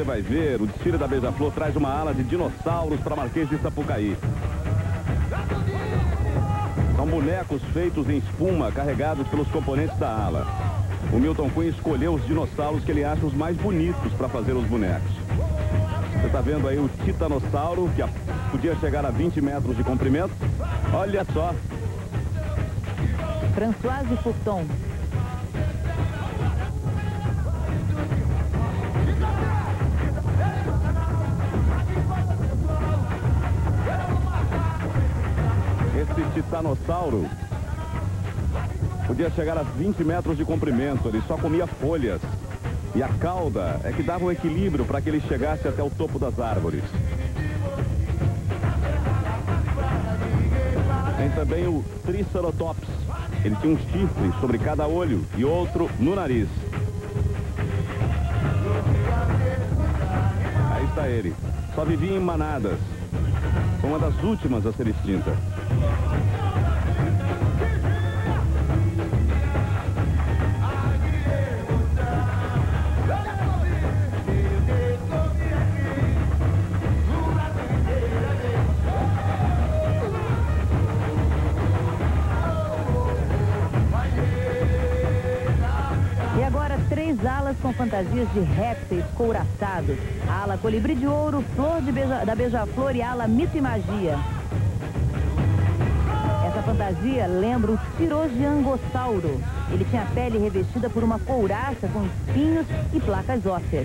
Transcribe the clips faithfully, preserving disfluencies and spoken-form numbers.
você vai ver, o desfile da Beija-Flor traz uma ala de dinossauros para Marquês de Sapucaí. São bonecos feitos em espuma, carregados pelos componentes da ala. O Milton Cunha escolheu os dinossauros que ele acha os mais bonitos para fazer os bonecos. Você está vendo aí o titanossauro, que podia chegar a vinte metros de comprimento. Olha só. Françoise Furton. Esse titanossauro podia chegar a vinte metros de comprimento. Ele só comia folhas. E a cauda é que dava um equilíbrio para que ele chegasse até o topo das árvores. Tem também o Triceratops. Ele tinha um chifre sobre cada olho e outro no nariz. Aí está ele. Só vivia em manadas. Foi uma das últimas a ser extinta. Três alas com fantasias de répteis couraçados. A ala colibri de ouro, flor de beija, da beija-flor e a ala mito e magia. Essa fantasia lembra o Tirosiangossauro. Ele tinha a pele revestida por uma couraça com espinhos e placas ósseas.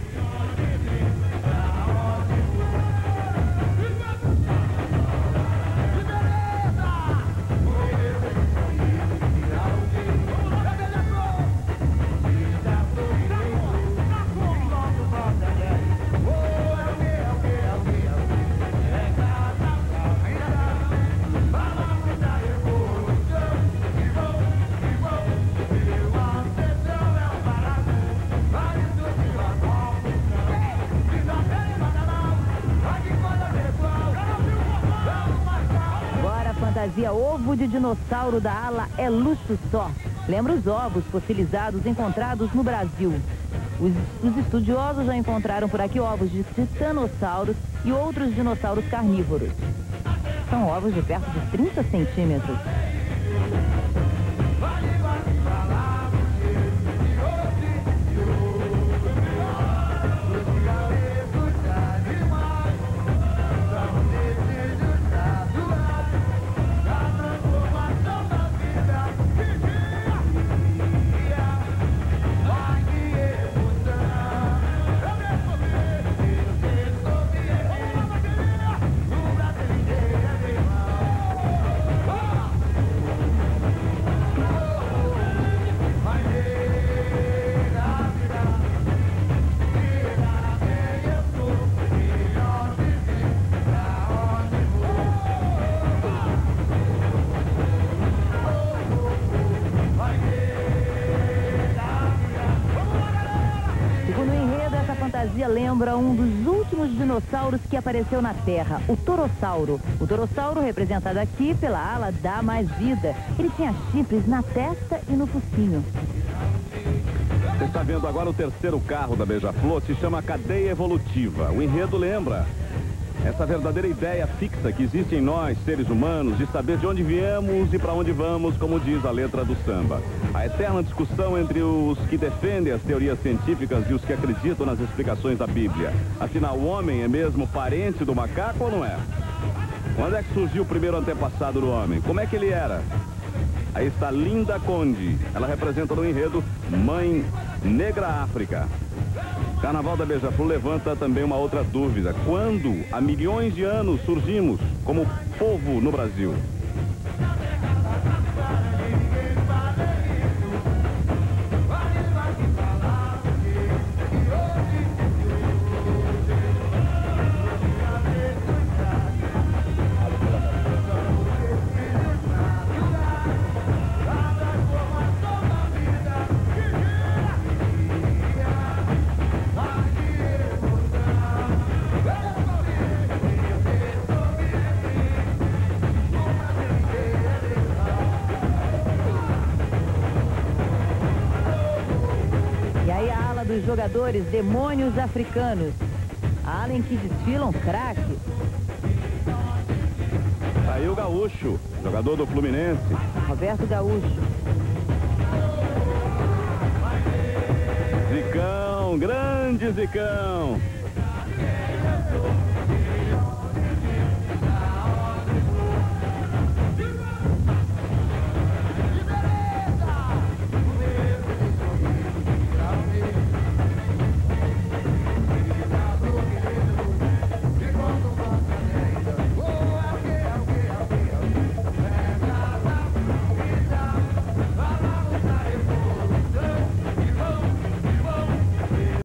Fantasia ovo de dinossauro da ala é luxo só. Lembra os ovos fossilizados encontrados no Brasil. Os, os estudiosos já encontraram por aqui ovos de titanossauros e outros dinossauros carnívoros. São ovos de perto de trinta centímetros. Lembra um dos últimos dinossauros que apareceu na Terra, o torossauro. O torossauro, representado aqui pela ala, dá mais vida. Ele tinha chifres na testa e no focinho. Você está vendo agora o terceiro carro da Beija-Flor, se chama Cadeia Evolutiva. O enredo lembra essa verdadeira ideia fixa que existe em nós, seres humanos, de saber de onde viemos e para onde vamos, como diz a letra do samba. A eterna discussão entre os que defendem as teorias científicas e os que acreditam nas explicações da Bíblia. Afinal, o homem é mesmo parente do macaco ou não é? Quando é que surgiu o primeiro antepassado do homem? Como é que ele era? Aí está Linda Conde. Ela representa no enredo Mãe Negra África. Carnaval da Beija-Flor levanta também uma outra dúvida. Quando, há milhões de anos, surgimos como povo no Brasil? Jogadores demônios africanos. ala em que desfilam craques. Aí o Gaúcho, jogador do Fluminense. Roberto Gaúcho. Zicão, grande Zicão.